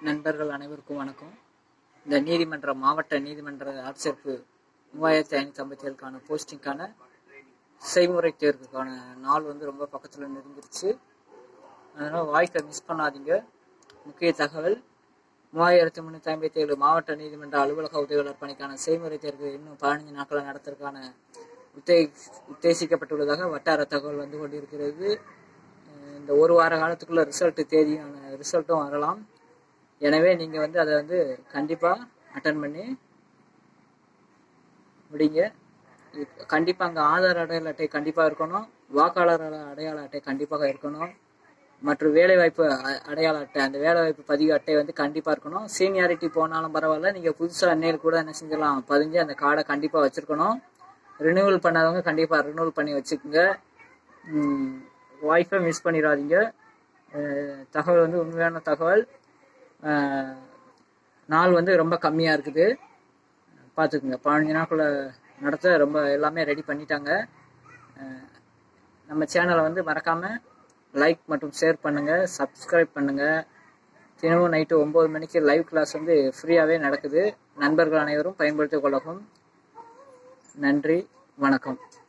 நண்பர்கள் அனைவருக்கும் வணக்கம். இந்த நீதிமன்ற மாவட்ட நீதிமன்ற ஆட்சேர்ப்பு 3557க்கான போஸ்டிங்கான செய்முறை தேர்வுக்கான நாள் ரொம்ப பக்கத்தில் நெருங்கிருச்சு. அதனால் வாய்ப்பை மிஸ் பண்ணாதீங்க. முக்கிய தகவல், 3357 மாவட்ட நீதிமன்ற அலுவலக உதவியாளர் பணிக்கான செய்முறை தேர்வு இன்னும் 15 நாட்களில் நடத்துறதுக்கான உத்தேசிக்கப்பட்டுள்ளதாக வட்டார தகவல் வந்து கொண்டிருக்கிறது. இந்த ஒரு வார காலத்துக்குள்ள ரிசல்ட்டும் வரலாம். எனவே நீங்கள் அதை கண்டிப்பாக அட்டன் பண்ணி முடிங்க. கண்டிப்பாக அங்கே ஆதார் அடையாள அட்டை கண்டிப்பாக இருக்கணும், வாக்காளர் அடையாள அட்டை கண்டிப்பாக இருக்கணும், மற்றும் வேலைவாய்ப்பு அடையாள அட்டை, அந்த வேலைவாய்ப்பு பதிவு அட்டை கண்டிப்பாக இருக்கணும். சீனியாரிட்டி போனாலும் பரவாயில்ல, நீங்கள் புதுசாக அன்னையில் கூட என்ன செஞ்சலாம், பதிஞ்சு அந்த கார்டை கண்டிப்பாக வச்சுருக்கணும். ரினியூவல் பண்ணாதவங்க கண்டிப்பாக ரினியூவல் பண்ணி வச்சுக்கோங்க. வாய்ப்பை மிஸ் பண்ணிடாதீங்க. தகவல் உண்மையான தகவல். நாள் ரொம்ப கம்மியாக இருக்குது, பார்த்துக்குங்க. 15 நாட்குள்ளே நடத்த எல்லாமே ரெடி பண்ணிட்டாங்க. நம்ம சேனலை மறக்காமல் லைக் மற்றும் ஷேர் பண்ணுங்கள், சப்ஸ்கிரைப் பண்ணுங்கள். தினமும் நைட்டு 9 மணிக்கு லைவ் கிளாஸ் ஃப்ரீயாகவே நடக்குது. நண்பர்கள் அனைவரும் பயன்படுத்திக் கொள்ளவும். நன்றி, வணக்கம்.